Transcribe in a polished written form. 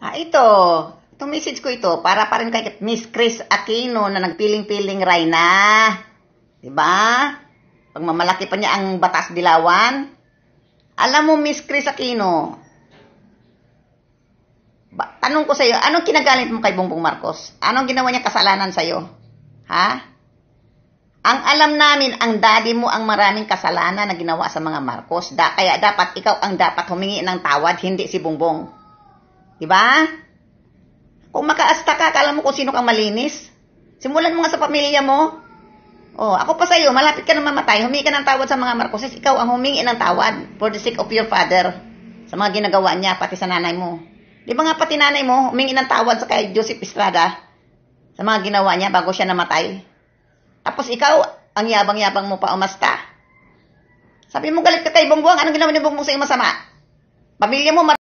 Ito. Itong message ko ito, para pa rin kay Miss Chris Aquino na nagpiling-piling Rayna. Diba? Pagmamalaki pa niya ang Batas Dilawan. Alam mo, Miss Chris Aquino, tanong ko sa'yo, anong kinagalit mo kay Bongbong Marcos? Anong ginawa niya kasalanan sa'yo? Ha? Ang alam namin, ang daddy mo ang maraming kasalanan na ginawa sa mga Marcos. Kaya dapat ikaw ang dapat humingi ng tawad, hindi si Bongbong. Diba? Kung makaasta ka, kala mo kung sino kang malinis. Simulan mo nga sa pamilya mo. Ako pa sa'yo, malapit ka na mamatay, humingi ka ng tawad sa mga Marcoses. Ikaw ang humingi ng tawad for the sake of your father. Sa mga ginagawa niya, pati sa nanay mo. Di ba nga pati nanay mo, humingi ng tawad sa kay Joseph Estrada sa mga ginawa niya bago siya namatay. Tapos ikaw, ang yabang-yabang mo pa umasta. Sabi mo galit ka kay Bongbong, anong ginawa ni Bongbong sa'yo masama? Pamilya mo